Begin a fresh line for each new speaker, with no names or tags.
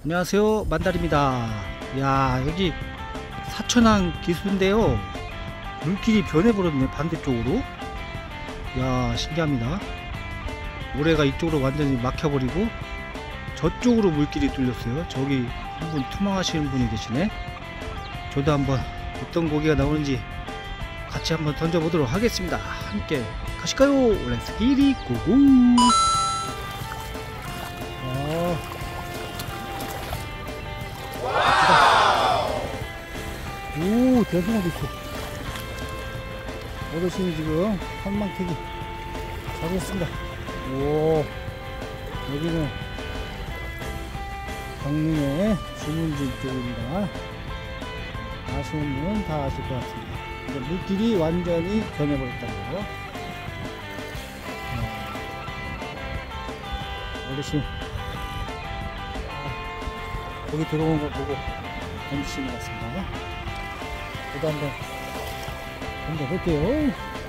안녕하세요, 만달입니다. 야, 여기 사천항 기수인데요, 물길이 변해버렸네, 반대쪽으로. 야, 신기합니다. 모래가 이쪽으로 완전히 막혀버리고 저쪽으로 물길이 뚫렸어요. 저기 한 분 투망하시는 분이 계시네. 저도 한번 어떤 고기가 나오는지 같이 한번 던져보도록 하겠습니다. 함께 가실까요? 렛츠 기릿 고고. 오, 대성어도 있어. 어르신이 지금 한망태기 잡았습니다. 오, 여기는 강릉의 주문진 쪽입니다. 아시는 분은 다 아실 것 같습니다. 이제 물길이 완전히 변해버렸다는 거. 어르신 거기 들어온 거 보고 던지시는 것 같습니다. 저도 한번 던져볼게요.